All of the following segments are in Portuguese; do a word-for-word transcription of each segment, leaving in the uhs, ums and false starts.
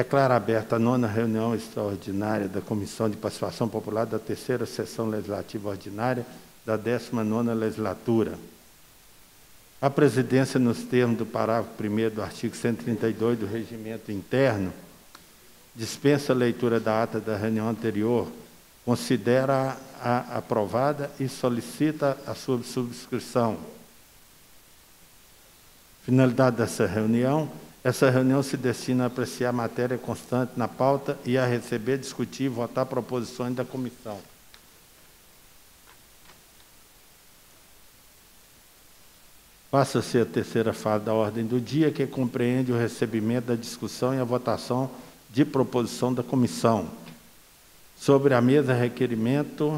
Declaro aberta a nona reunião extraordinária da Comissão de Participação Popular da terceira Sessão Legislativa Ordinária da décima nona Legislatura. A presidência, nos termos do parágrafo primeiro do artigo cento e trinta e dois do Regimento Interno, dispensa a leitura da ata da reunião anterior, considera a aprovada e solicita a sua subscrição. Finalidade dessa reunião: essa reunião se destina a apreciar matéria constante na pauta e a receber, discutir e votar proposições da comissão. Passa-se a terceira fase da ordem do dia, que compreende o recebimento da discussão e a votação de proposição da comissão. Sobre a mesa, requerimento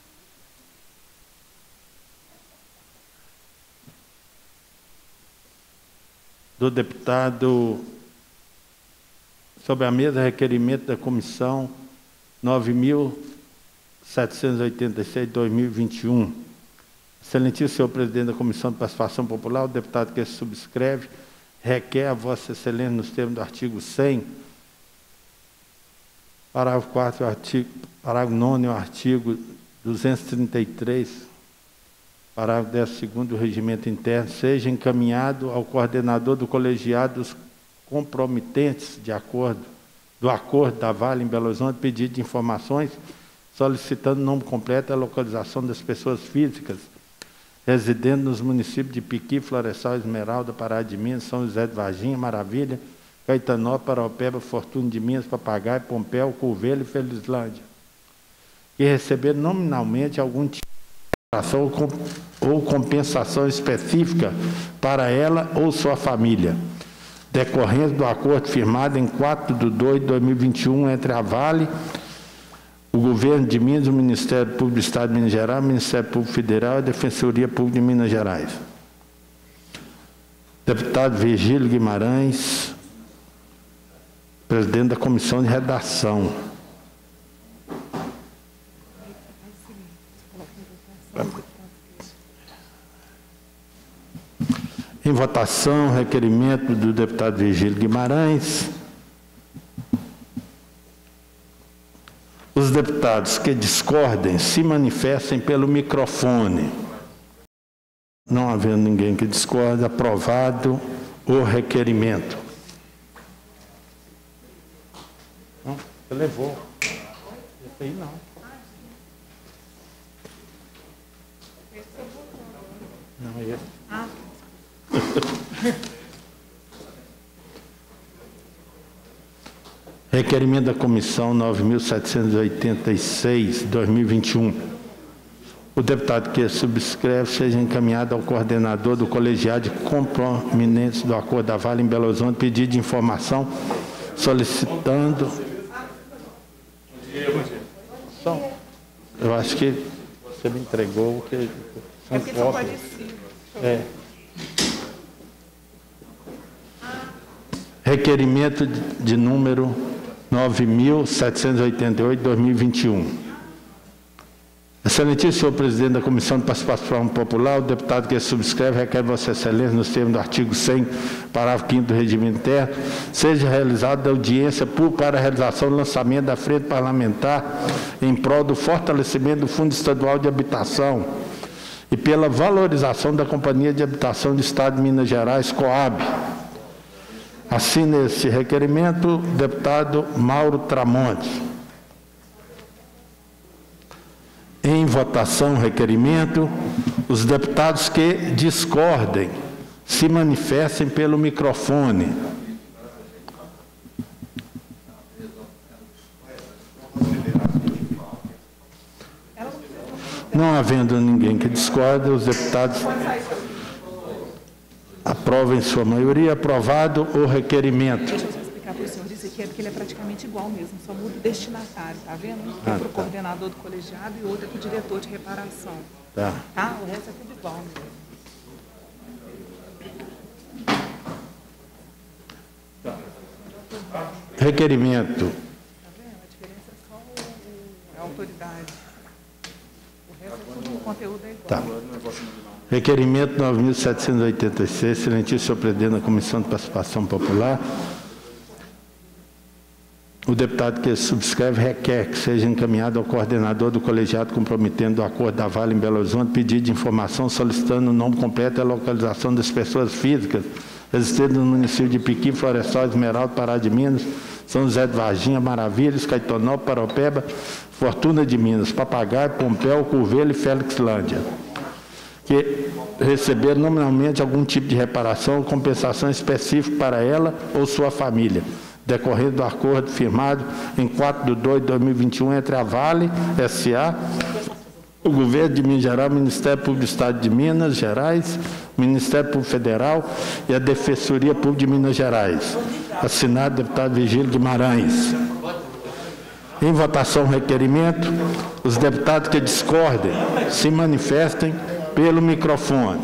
do deputado, sobre a mesa, requerimento da comissão nove mil setecentos e oitenta e seis de dois mil e vinte e um. Excelentíssimo senhor presidente da Comissão de Participação Popular, o deputado que subscreve requer a Vossa Excelência, nos termos do artigo cem, parágrafo quarto, artigo, parágrafo nono e o artigo duzentos e trinta e três, parágrafo décimo segundo do Regimento Interno, seja encaminhado ao coordenador do colegiado dos comprometentes de acordo, do acordo da Vale em Belo Horizonte, pedido de informações, solicitando o nome completo e a localização das pessoas físicas residentes nos municípios de Piqui, Florestal, Esmeralda, Pará de Minas, São José de Varginha, Maravilha, Caetanópolis, Paraupeba, Fortuna de Minas, Papagaio, Pompéu, Curvelho e Felizlândia, e receber nominalmente algum tipo de ação ou compensação específica para ela ou sua família, decorrente do acordo firmado em quatro de dois de dois mil e vinte e um entre a Vale, o Governo de Minas, o Ministério Público do Estado de Minas Gerais, o Ministério Público Federal e a Defensoria Pública de Minas Gerais. Deputado Virgílio Guimarães, presidente da Comissão de Redação. Em votação, requerimento do deputado Virgílio Guimarães. Os deputados que discordem se manifestem pelo microfone. Não havendo ninguém que discorde, aprovado o requerimento. Não, você levou. Esse aí não. Não, esse. Ah. Requerimento da Comissão nove mil setecentos e oitenta e seis, dois mil e vinte e um. O deputado que subscreve seja encaminhado ao coordenador do colegiado de comprominentes do Acordo da Vale em Belo Horizonte, pedido de informação, solicitando... Eu acho que você me entregou o que... É porque são parecidos. É. Requerimento de, de número nove mil setecentos e oitenta e oito, dois mil e vinte e um. Excelentíssimo senhor presidente da Comissão de Participação Popular, o deputado que subscreve requer Vossa Excelência, nos termos do artigo cem, parágrafo quinto do Regimento Interno, seja realizada audiência pública para a realização do lançamento da frente parlamentar em prol do fortalecimento do Fundo Estadual de Habitação e pela valorização da Companhia de Habitação do Estado de Minas Gerais, Coab. Assina esse requerimento o deputado Mauro Tramonte. Em votação, requerimento, os deputados que discordem se manifestem pelo microfone. Não havendo ninguém que discorde, os deputados aprovem em sua maioria. Aprovado o requerimento. Deixa eu só explicar para o senhor dizer que é porque ele é praticamente igual mesmo, só muda o destinatário, tá vendo? Um é Ah, para o tá. coordenador do colegiado e outro é para o diretor de reparação. Tá. Tá? O resto é tudo igual mesmo. Requerimento. Tá vendo? A diferença é só o, o, a autoridade. O resto é tudo, o conteúdo é igual. Tá. Requerimento nove mil setecentos e oitenta e seis, excelentíssimo senhor presidente da Comissão de Participação Popular. deputado que subscreve requer que seja encaminhado ao coordenador do colegiado comprometendo o acordo da Vale em Belo Horizonte pedido de informação solicitando o nome completo e a localização das pessoas físicas existentes no município de Piqui, Florestal, Esmeralda, Pará de Minas, São José de Varginha, Maravilhas, Caetonópolis, Paropeba, Fortuna de Minas, Papagaio, Pompéu, Curvelho e Félixlândia, que receberam nominalmente algum tipo de reparação ou compensação específica para ela ou sua família, decorrendo do acordo firmado em quatro de dois de dois mil e vinte e um entre a Vale S A, o Governo de Minas Gerais, o Ministério Público do Estado de Minas Gerais, o Ministério Público Federal e a Defensoria Pública de Minas Gerais. Assinado deputado Virgílio Guimarães. Em votação o requerimento, os deputados que discordem se manifestem pelo microfone.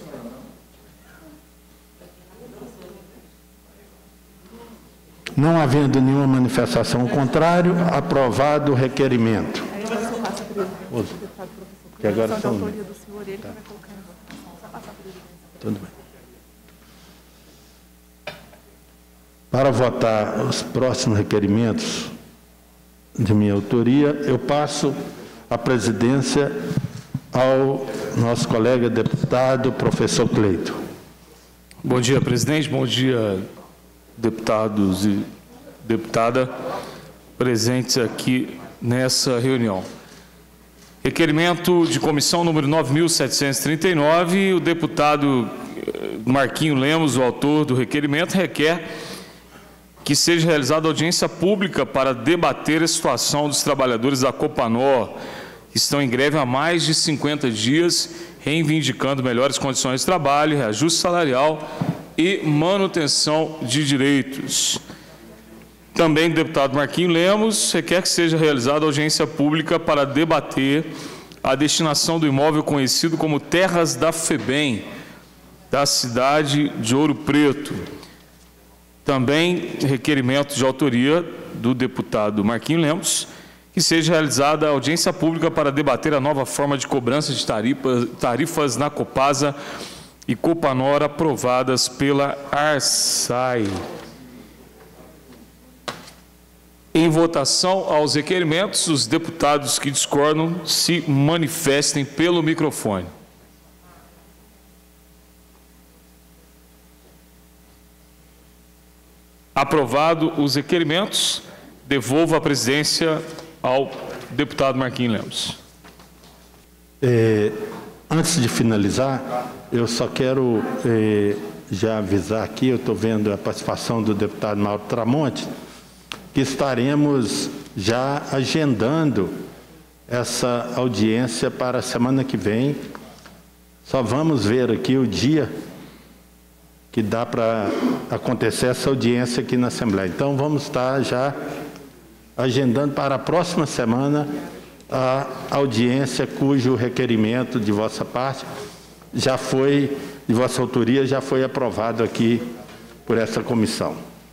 Não havendo nenhuma manifestação ao contrário, aprovado o requerimento. Que agora são... Tá. Tudo bem. Para votar os próximos requerimentos de minha autoria, eu passo a presidência ao nosso colega deputado, professor Cleito. Bom dia, presidente. Bom dia, deputados e deputada presentes aqui nessa reunião. Requerimento de comissão número nove mil setecentos e trinta e nove, o deputado Marquinho Lemos, o autor do requerimento, requer que seja realizada audiência pública para debater a situação dos trabalhadores da Copanor, que estão em greve há mais de cinquenta dias, reivindicando melhores condições de trabalho, reajuste salarial e manutenção de direitos. Também o deputado Marquinho Lemos requer que seja realizada audiência pública para debater a destinação do imóvel conhecido como Terras da FEBEM, da cidade de Ouro Preto. Também requerimento de autoria do deputado Marquinho Lemos, que seja realizada audiência pública para debater a nova forma de cobrança de tarifas, tarifas na Copasa e Copanor aprovadas pela ARSAI. Em votação aos requerimentos, os deputados que discordam se manifestem pelo microfone. Aprovado os requerimentos, devolvo a presidência ao deputado Marquinho Lemos. É, antes de finalizar, eu só quero é, já avisar aqui, eu estou vendo a participação do deputado Mauro Tramonte, que estaremos já agendando essa audiência para a semana que vem. Só vamos ver aqui o dia que dá para acontecer essa audiência aqui na Assembleia. Então, vamos estar já agendando para a próxima semana a audiência cujo requerimento de vossa parte já foi, de vossa autoria, já foi aprovado aqui por essa comissão.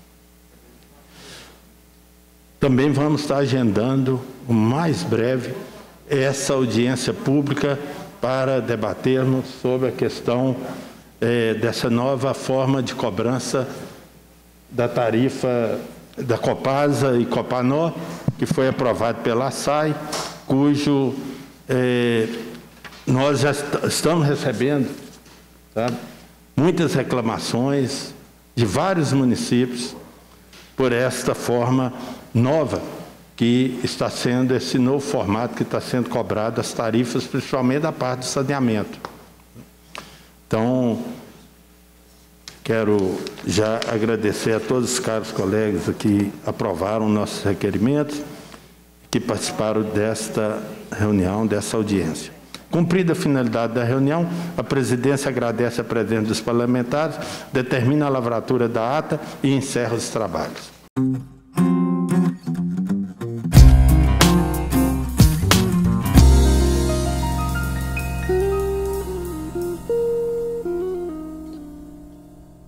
Também vamos estar agendando o mais breve essa audiência pública para debatermos sobre a questão é, dessa nova forma de cobrança da tarifa da Copasa e Copanor, que foi aprovado pela ARSAI, cujo é, nós já est estamos recebendo, sabe, muitas reclamações de vários municípios por esta forma nova que está sendo, esse novo formato que está sendo cobrado as tarifas, principalmente da parte do saneamento. Então, quero já agradecer a todos os caros colegas que aprovaram nossos requerimentos, que participaram desta reunião, dessa audiência. Cumprida a finalidade da reunião, a presidência agradece a presença dos parlamentares, determina a lavratura da ata e encerra os trabalhos.